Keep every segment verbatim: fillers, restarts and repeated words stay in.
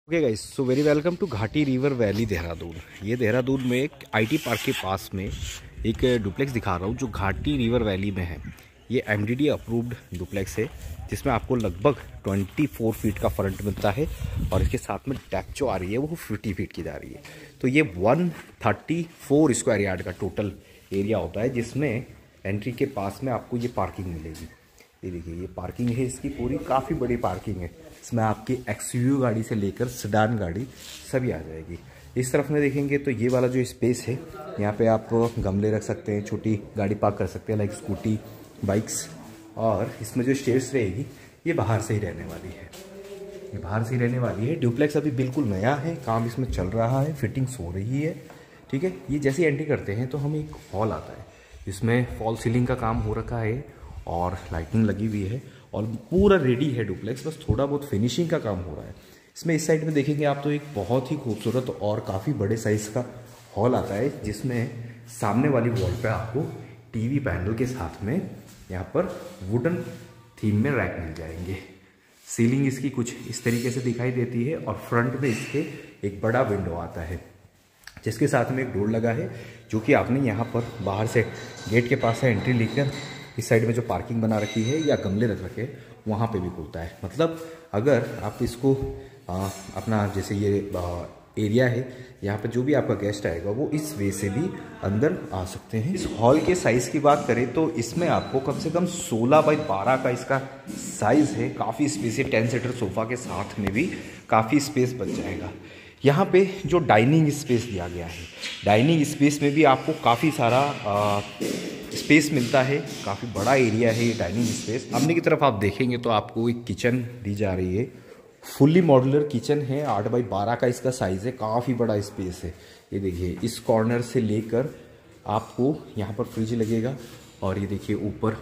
Okay guys, so very welcome to घाटी river valley Dehradun. ये देहरादून में एक आईटी पार्क के पास में एक डुप्लेक्स दिखा रहा हूँ जो घाटी रिवर वैली में है। ये एमडीडी अप्रूव्ड डुप्लेक्स है जिसमें आपको लगभग चौबीस फीट का फ्रंट मिलता है और इसके साथ में डेक जो आ रही है वो पचास फीट की जा रही है। तो ये एक सौ चौंतीस स्क्वायर यार्ड का टोटल एरिया होता है जिसमें एंट्री के पास में आपको ये पार्किंग मिलेगी। ये देखिए, ये पार्किंग है इसकी पूरी, काफ़ी बड़ी पार्किंग है। इसमें आपकी एक्सयूवी गाड़ी से लेकर सेडान गाड़ी सभी आ जाएगी। इस तरफ में देखेंगे तो ये वाला जो स्पेस है, यहाँ पे आप गमले रख सकते हैं, छोटी गाड़ी पार्क कर सकते हैं लाइक स्कूटी, बाइक्स। और इसमें जो स्टेयर्स रहेगी ये बाहर से ही रहने वाली है, ये बाहर से ही रहने वाली है। डुप्लेक्स अभी बिल्कुल नया है, काम इसमें चल रहा है, फिटिंग्स हो रही है, ठीक है। ये जैसे एंट्री करते हैं तो हमें एक हॉल आता है, इसमें फॉल सीलिंग का काम हो रखा है और लाइटिंग लगी हुई है और पूरा रेडी है डुप्लेक्स, बस थोड़ा बहुत फिनिशिंग का काम हो रहा है। इसमें इस साइड में देखेंगे आप तो एक बहुत ही खूबसूरत और काफ़ी बड़े साइज़ का हॉल आता है जिसमें सामने वाली वॉल पे आपको टीवी पैनल के साथ में यहाँ पर वुडन थीम में रैक मिल जाएंगे। सीलिंग इसकी कुछ इस तरीके से दिखाई देती है और फ्रंट में इसके एक बड़ा विंडो आता है जिसके साथ में एक डोर लगा है जो कि आपने यहाँ पर बाहर से गेट के पास से एंट्री लेकर इस साइड में जो पार्किंग बना रखी है या गमले रख रखे हैं वहाँ पे भी खुलता है। मतलब अगर आप इसको आ, अपना जैसे ये आ, एरिया है, यहाँ पे जो भी आपका गेस्ट आएगा वो इस वे से भी अंदर आ सकते हैं। इस हॉल के साइज़ की बात करें तो इसमें आपको कम से कम सोलह बाई बारह का इसका साइज़ है। काफ़ी स्पेस है, टेन सीटर सोफ़ा के साथ में भी काफ़ी स्पेस बच जाएगा। यहाँ पे जो डाइनिंग स्पेस दिया गया है, डाइनिंग स्पेस में भी आपको काफ़ी सारा आ, स्पेस मिलता है, काफ़ी बड़ा एरिया है ये डाइनिंग स्पेस। सामने की तरफ आप देखेंगे तो आपको एक किचन दी जा रही है, फुल्ली मॉड्यूलर किचन है, आठ बाई बारह का इसका साइज़ है, काफ़ी बड़ा स्पेस है। ये देखिए, इस कॉर्नर से लेकर आपको यहाँ पर फ्रिज लगेगा और ये देखिए ऊपर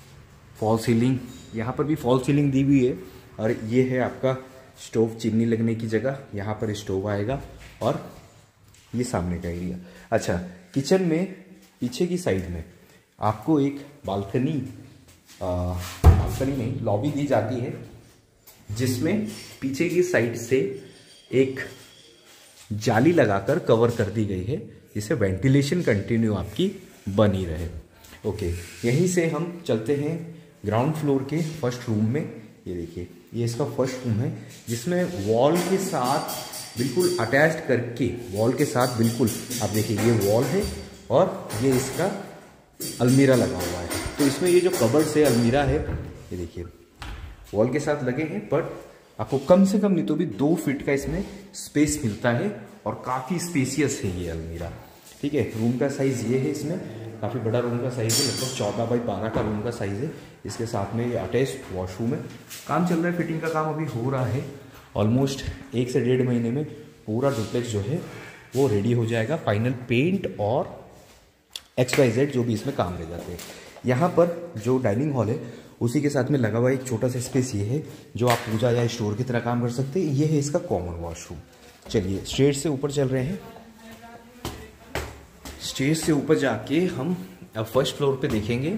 फॉल सीलिंग, यहाँ पर भी फॉल सीलिंग दी हुई है। और ये है आपका स्टोव, चिमनी लगने की जगह, यहाँ पर स्टोव आएगा और ये सामने का एरिया। अच्छा, किचन में पीछे की साइड में आपको एक बालकनी, बालकनी नहीं लॉबी दी जाती है जिसमें पीछे की साइड से एक जाली लगाकर कवर कर दी गई है जिससे वेंटिलेशन कंटिन्यू आपकी बनी रहे। ओके, यहीं से हम चलते हैं ग्राउंड फ्लोर के फर्स्ट रूम में। ये देखिए, ये इसका फर्स्ट रूम है जिसमें वॉल के साथ बिल्कुल अटैच्ड करके, वॉल के साथ बिल्कुल आप देखिए ये वॉल है और ये इसका अलमीरा लगा हुआ है। तो इसमें ये जो कबर्ड से अलमीरा है, ये देखिए वॉल के साथ लगे हैं, बट आपको कम से कम नहीं तो भी दो फीट का इसमें स्पेस मिलता है और काफ़ी स्पेसियस है ये अलमीरा, ठीक है। रूम का साइज़ ये है, इसमें काफ़ी बड़ा रूम का साइज़ है, लगभग चौदह बाई बारह का रूम का साइज़ है। इसके साथ में ये अटैच वॉशरूम है। काम चल रहा है, फिटिंग का काम अभी हो रहा है। ऑलमोस्ट एक से डेढ़ महीने में पूरा डुप्लेक्स जो है वो रेडी हो जाएगा। फाइनल पेंट और एक्स वाई जेड जो भी इसमें काम रह जाते हैं। यहाँ पर जो डाइनिंग हॉल है उसी के साथ में लगा हुआ एक छोटा सा स्पेस ये है जो आप पूजा या स्टोर की तरह काम कर सकते हैं। ये है इसका कॉमन वॉशरूम। चलिए स्टेज से ऊपर चल रहे हैं। स्टेज से ऊपर जाके हम अब फर्स्ट फ्लोर पे देखेंगे।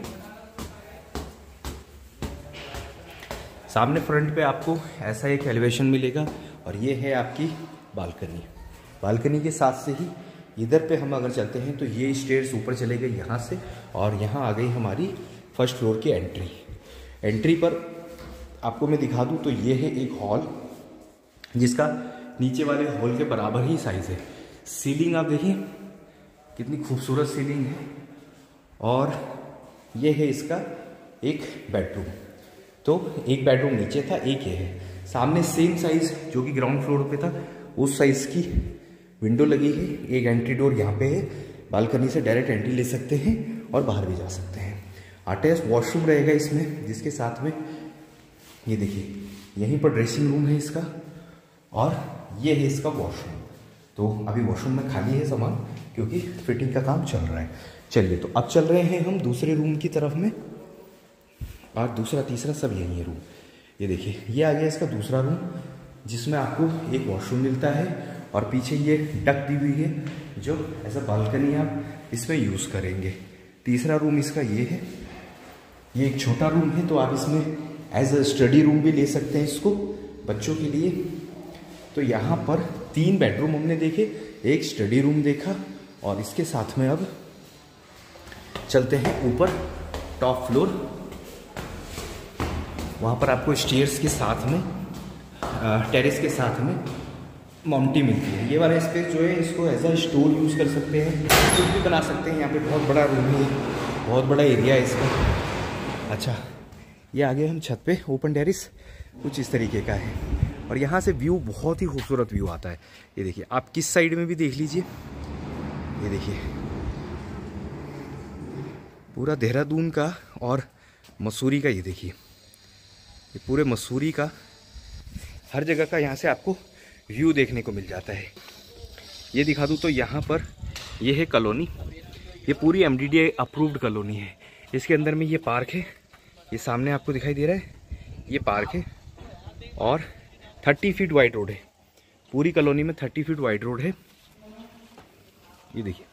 सामने फ्रंट पे आपको ऐसा एक एलिवेशन मिलेगा और ये है आपकी बालकनी। बालकनी के साथ से ही इधर पे हम अगर चलते हैं तो ये स्टेयर्स ऊपर चले गए यहाँ से और यहाँ आ गई हमारी फर्स्ट फ्लोर की एंट्री। एंट्री पर आपको मैं दिखा दूँ तो ये है एक हॉल जिसका नीचे वाले हॉल के बराबर ही साइज़ है। सीलिंग आप देखिए कितनी खूबसूरत सीलिंग है और ये है इसका एक बेडरूम। तो एक बेडरूम नीचे था, एक ये है। सामने सेम साइज़ जो कि ग्राउंड फ्लोर पे था उस साइज़ की विंडो लगी है। एक एंट्री डोर यहाँ पे है, बालकनी से डायरेक्ट एंट्री ले सकते हैं और बाहर भी जा सकते हैं। अटैच वॉशरूम रहेगा इसमें जिसके साथ में ये देखिए यहीं पर ड्रेसिंग रूम है इसका और ये है इसका वॉशरूम। तो अभी वॉशरूम में खाली है सामान क्योंकि फिटिंग का काम चल रहा है। चलिए तो अब चल रहे हैं हम दूसरे रूम की तरफ में और दूसरा तीसरा सब यही है रूम। ये देखिए, ये आ गया इसका दूसरा रूम जिसमें आपको एक वॉशरूम मिलता है और पीछे ये डक दी हुई है जो एज अ बालकनी आप इसमें यूज़ करेंगे। तीसरा रूम इसका ये है, ये एक छोटा रूम है तो आप इसमें एज अ स्टडी रूम भी ले सकते हैं इसको बच्चों के लिए। तो यहाँ पर तीन बेडरूम हमने देखे, एक स्टडी रूम देखा, और इसके साथ में अब चलते हैं ऊपर टॉप फ्लोर। वहाँ पर आपको स्टेयर्स के साथ में, टेरेस के साथ में माउंटी मिलती है। ये वाला स्पेस जो है इसको एज अ स्टोर यूज़ कर सकते हैं, कुछ भी बना सकते हैं। यहाँ पे बहुत बड़ा रूम है, बहुत बड़ा एरिया है इसका। अच्छा, ये आ गए हम छत पे। ओपन टेरेस कुछ इस तरीके का है, और यहाँ से व्यू बहुत ही खूबसूरत व्यू आता है। ये देखिए, आप किस साइड में भी देख लीजिए, ये देखिए पूरा देहरादून का और मसूरी का, ये देखिए ये पूरे मसूरी का हर जगह का यहाँ से आपको व्यू देखने को मिल जाता है। ये दिखा दूँ तो यहाँ पर ये है कॉलोनी, ये पूरी एमडीडीए अप्रूव्ड कॉलोनी है। इसके अंदर में ये पार्क है, ये सामने आपको दिखाई दे रहा है, ये पार्क है, और थर्टी फीट वाइड रोड है। पूरी कॉलोनी में थर्टी फीट वाइड रोड है। ये देखिए।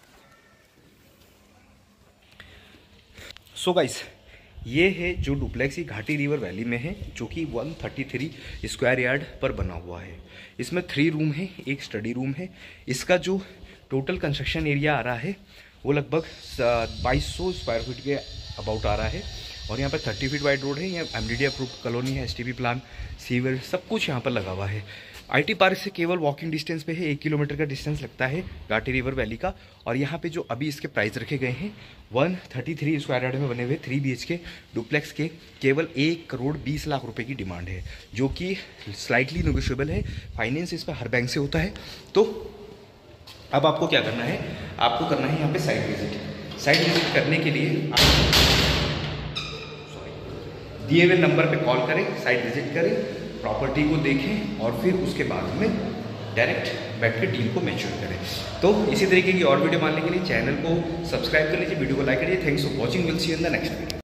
सो गाइस, ये है जो डुप्लेक्स ही घाटी रिवर वैली में है, जो कि एक सौ तैंतीस स्क्वायर यार्ड पर बना हुआ है। इसमें थ्री रूम है, एक स्टडी रूम है। इसका जो टोटल कंस्ट्रक्शन एरिया आ रहा है वो लगभग बाईस सौ स्क्वायर फीट के अबाउट आ रहा है। और यहाँ पर थर्टी फीट वाइड रोड है, यहाँ एमडीडीए अप्रूव्ड कॉलोनी है, एसटीपी प्लान, सीवर, सब कुछ यहाँ पर लगा हुआ है। आईटी पार्क से केवल वॉकिंग डिस्टेंस पे है, एक किलोमीटर का डिस्टेंस लगता है घाटी रिवर वैली का। और यहाँ पे जो अभी इसके प्राइस रखे गए हैं, एक सौ तैंतीस स्क्वायर यार्ड में बने हुए three B H K duplex के केवल एक करोड़ बीस लाख रुपए की डिमांड है, जो कि स्लाइटली नेगोशिएबल है। फाइनेंस इस पर हर बैंक से होता है। तो अब आपको क्या करना है, आपको करना है यहाँ पे साइट विजिट। साइट विजिट करने के लिए आप दिए हुए नंबर पे कॉल करें, साइट विजिट करें, प्रॉपर्टी को देखें, और फिर उसके बाद में डायरेक्ट बैठ के डील को मैच्योर करें। तो इसी तरीके की और वीडियो पाने के लिए चैनल को सब्सक्राइब कर लीजिए, वीडियो को लाइक करिए। Thanks for watching, will see you in the next video.